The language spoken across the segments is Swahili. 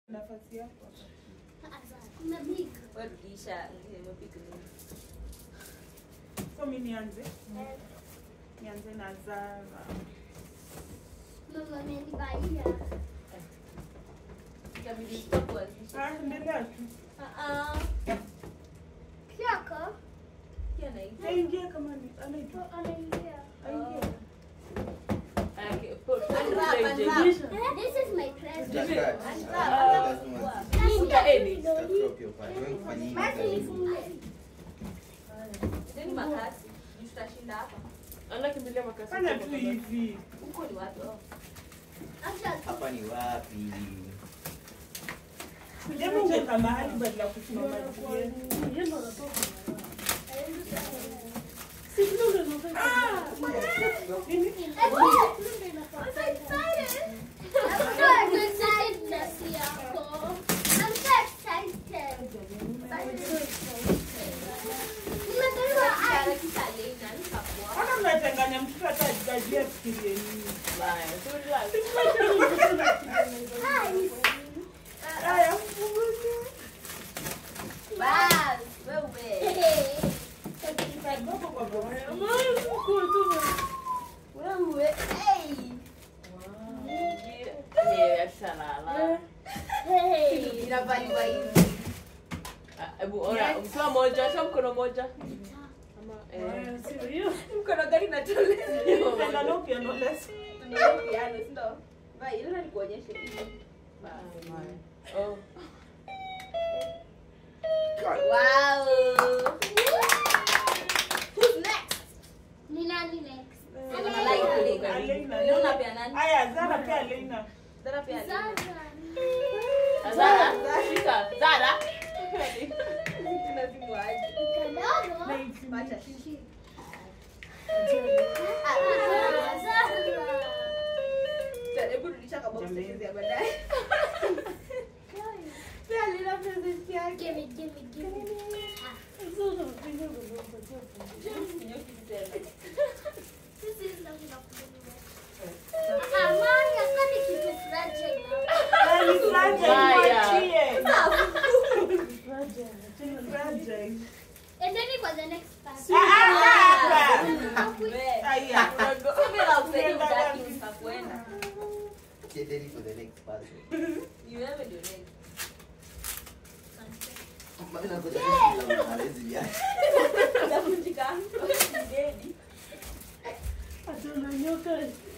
Nafasi yako. Kuna big. Warudisha ndio big nini. So mimi nianze. Nianze na Zara. Mama amenibaia. Itabidi stop kuanzisha. Endelea tu. Kiako? Kia na hivi. Aingia kama ni anaitwa. Anaingia. Aingia. Unwrap. This is my present. Ndio makasi. Tutashinda hapa. Anakimbilia makasi. Fanya tu hivi. Huko ni wapi? Hapa ni wapi? Japo ungeka mahali badala ya kusimama juu. Mnachanganya mtoto atajajia fikirie nini. Haya, Bas, wewe. Wewe. Hey. Hey. Inavaliwa hivi. Hebu ora, mkono moja, sio mkono moja. Mkono gani natolewa? Tena no piano lesson. Ndio piano, ndio. Vai, ile nikuonyeshe hivi. Oh. Wow. Who's next? Ni nani next? Leina pia nani? Aya, Zara pia Leina. Zara pia Leina. Zara. Zara, shika. Zara. Tunazimu aje. Kadogo. Acha. Zara. Hebu rudisha kwa box ya baadaye. Pia Leina present yake. Give me. This is not enough. Amani, akani kitu fragile. Fragile. And then it was the next part. Get ready for the next person. You never do next. Maana kwa sababu hawezi ya. Unavunjika. Dedi. Atuna nyoka.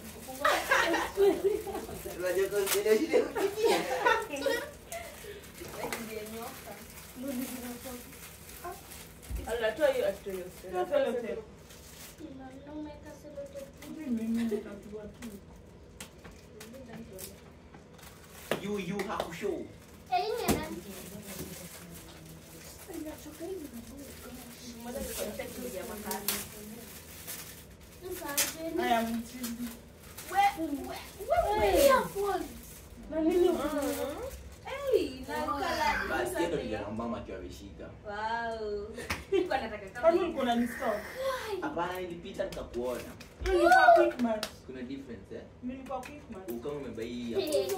Unajua kwa nini shida kukimbia? Ndio nyoka. Alitoa hiyo astro. You have to show. Aya, mchizi. Basi ndio ndio mama akiwa ameshika. Wow. Niko nataka kama Kwani uko na install? Hapana, nilipita nikakuona. Nilikuwa quick match. Kuna difference eh? Nilikuwa quick match. Ukama umebai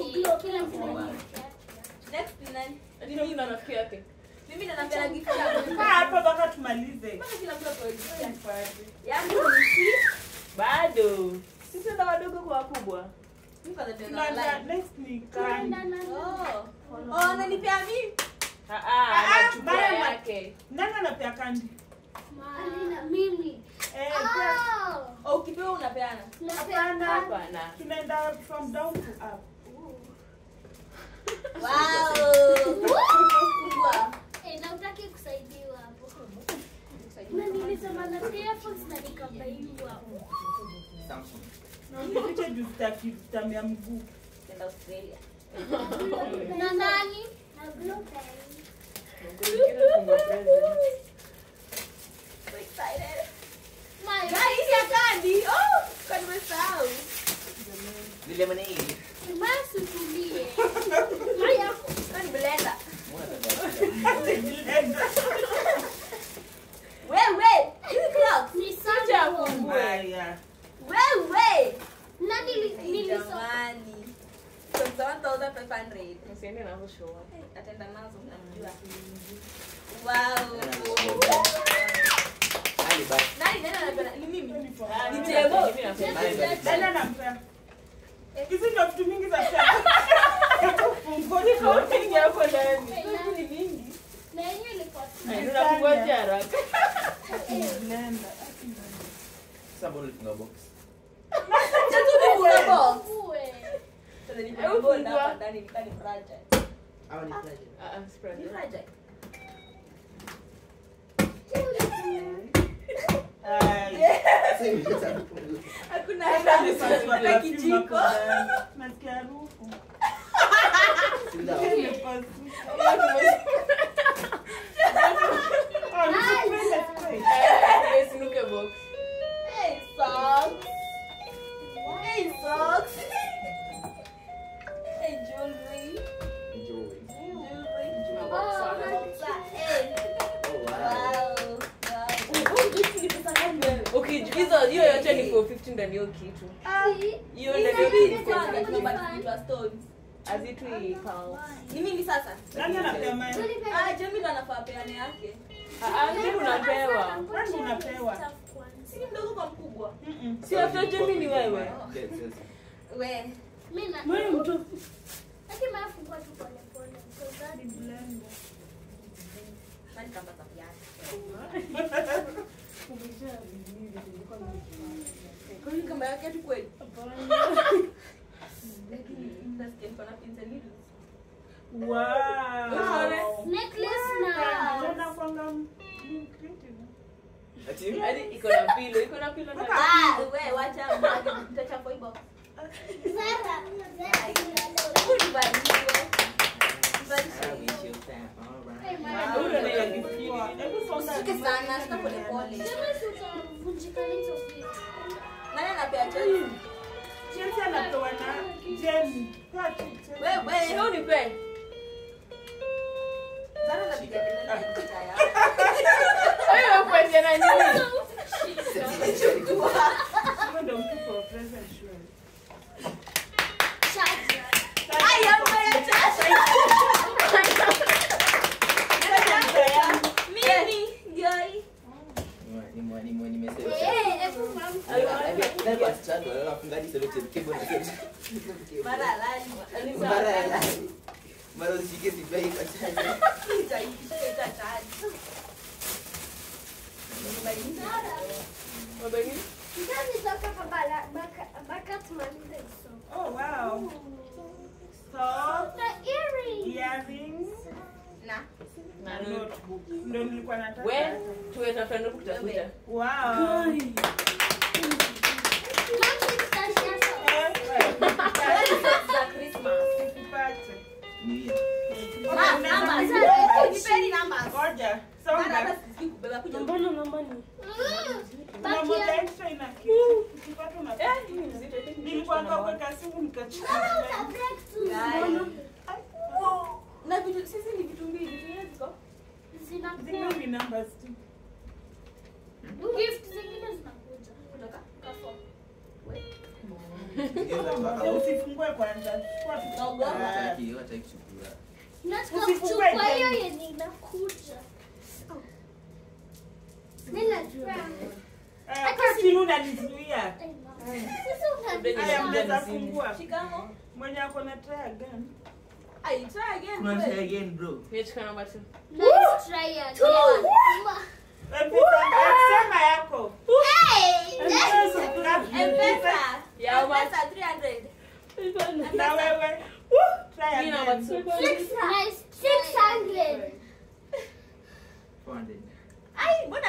next ni nani? Mimi ndo rafiki yake. Mimi ndo napenda gift yangu. Hapa mpaka tumalize. Mpaka kila mtu apewe gift yake. Yangu ni bado. Sisi ndo wadogo kwa wakubwa. Niko na tena Tunaanza live. next ni Kandi. Oh, nalipia mimi. Anachukua Mara yake. Nani anapea Kandi? Mimi. Oh, ukipewa unapeana. Hapana. Tunaenda from down to up. Wow. Kubwa. Na utaki kusaidiwa hapo. Na nilisema na earphones na nikabaiwa. Samsung. Na ukificha juu tutamea mguu. Nenda Australia. Na nani? Na blueberry. So excited. My Guys, ya Kandi. Oh, Kandi umesahau. The lemonade. Masu tulie. Maya. Kandi blender. Blender. Wewe. Clocks. Ni sanja. Haya. Nani nilisoma? Jamani. So 1,500. Msiende na husho. kutoa. Atenda nazo unamjua. Wow. Ali basi. Nani anapenda? Ni mimi. Ni Jebo. Dada nampea. Hizi ndio vitu mingi za chakula. Mbona kwa kingi hapo ndani? Ni mingi. Na yenyewe ilikuwa Unafungua haraka. Nenda. Somebody funga box. uwe. Sasa ni bonda hapa ndani nikani fragile. Hawa ni fragile. Spread. Ni fragile. Hakuna hata kijiko. Nasikia harufu. Snooker box. Hey socks. Hey socks. Hey jewelry. Okay, hizo hiyo yote ni for 15 ndani hiyo kitu. Hiyo ndio Kwa stones. azitui pounds. Ni mingi sasa. Nani anapea mali? Jamii ndo anafaa peane yake. Ndio unapewa. Nani unapewa? Si mdogo kwa mkubwa. Si after Jamie ni wewe. Yes, yes. We. Mimi mtu. Lakini mafungua tu pole pole. So that Blender. Nani kapata viatu? Kwa nini kama yake tu kweli? Nasikia niko na pins and needles. Wow. necklace na Tena kwanga creative. Ati? Hadi iko na pilo ndani. We wacha mbali mtachapa hiyo. Zara. I wish you that. All Huyo right. ndiye gift. Hebu songa. Sike sana, sika pole pole. Kama utavunjika hizo vitu. Nani anapea chai? Chelsea anapewa na Jenny. Kwa Chelsea. Wewe, Hiyo ni pe. Zara anapiga kelele ya kitaya. Hayo kwa tena nini? Hiyo ndio mtu kwa present sure. Charger. Ai, hapa ya chasha. Mimi, guy. Nimesema. Hebu mama. That was struggle. Alafu ngadi selected cable na cable. Mara lali. Mara usike sibai kwa chaja. Ita charge. Mabani? Kazi toka kwa baka tumalize so. Oh wow. So, The earring. earrings Na. na notebook. Ndio nilikuwa nataka. We tuwe tafuta ndio kutafuta. Wow. Mami Za Christmas. Tupate. Ni Nipeni numbers. Ngoja. Mara Songa. hata sisi kubeba kuja. Kuna moja extra ina kitu. Ukipata una. Hii ni mzito. Nilikuwa kwa simu nikachukua. Na vitu sisi ni vitu mbili, vitu ziko. Zingine ni numbers tu. gift zingine zinakuja Kutoka. kafo. Usifungue kwanza. Chukua tu. Hataki kuchukua. Nataka Usifungue kuchukua hiyo tena. yenye inakuja. Ninajua. Hata simu unanizuia. Sasa Haya, mnaweza unajua. fungua. Shikamo. Mwenye ako na try again. I try again. Kuna try again bro. Niachukua namba 2. Let's try again. Sema yako. M-Pesa. Ya uma. M-Pesa 300. Na wewe. Try Hii namba again. 2. 600. 400. Ai, mbona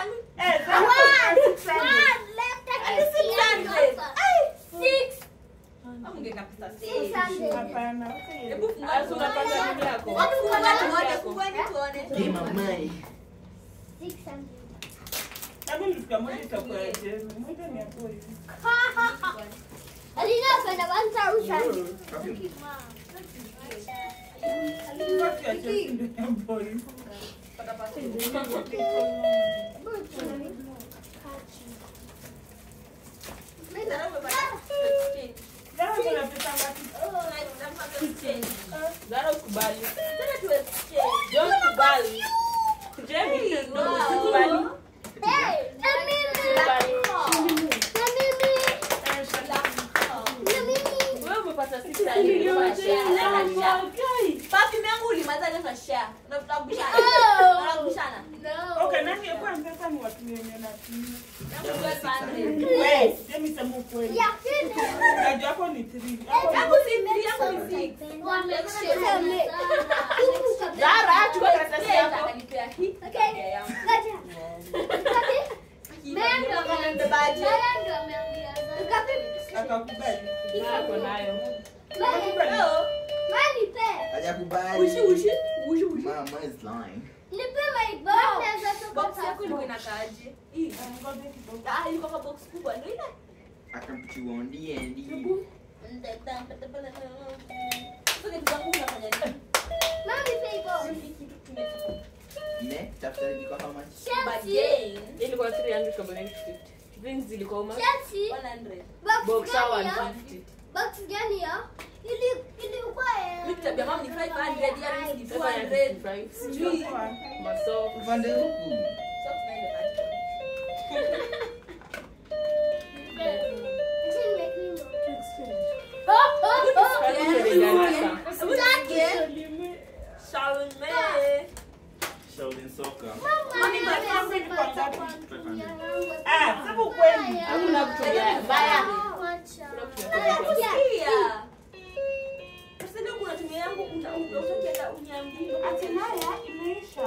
amungeka pesa sasa. Hapana. Hebu funga. Alafu unapanga nini yako? Watu funga tuone, fungueni tuone. Game of money. 600. Hebu nifika moja itakuwa ya Jenny. Moja ni hapo hivi. Alina kwenda 1000. Watu ya Chelsea ndio ya boys. Pata pasa. Leo kuna pesa ngapi? Zara ukubali. Tena tu exchange. Don't kubali. Jamie, no, ukubali. Hey, na mimi. Wewe umepata 600. Papi yangu ulimaliza leo share. Na tutabishana. Oh. Tunabishana. No. Okay, nani yako mpesa ni watu wenye natumia. Yes. Jamii sema ukweli. Ya kile. Kaji yako ni 3. Yangu si 3, yangu ni 6. Zara, chukua karatasi yako. Akanipea hii. Okay. yangu. Akakubali. Nako nayo. Hajakubali. Ushi. Mama is lying. Box yako ilikuwa inakaaje? Hii. Ngoja kidogo. Ah, ilikuwa kwa box kubwa ndio ile. I can put you on D&D. Sasa kitu zangu unafanya nini? Ne? Tafuta ilikuwa how much? Bargain. Ilikuwa 300 kama 950. Drinks zilikuwa uma. 100. Box sawa 150. Mimi kitabia mama ni 500, yani ni 400. 555. Sijui. Maso. Upande huku. Sasa tunaenda Shaolin soccer. Ah, sema ukweli. Hakuna kutumia mbaya. Ati naye imeisha.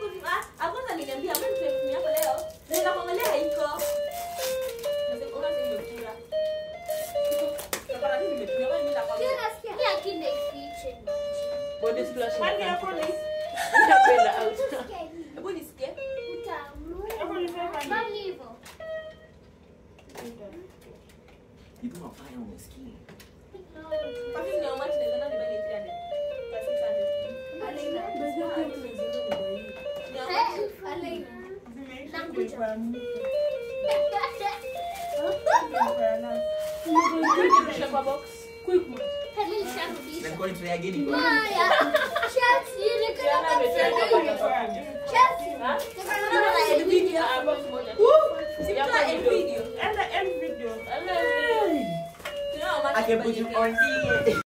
Body splash. Hadi yako ni Napenda out. yako ni 500. You do a fire on the skin. Zimeisha kulikuwa nini? Kisha kwa box. Quick man. Then call it try again. Go. Ha? Ah, box moja. Video. Enda end video. I can put you on D&D.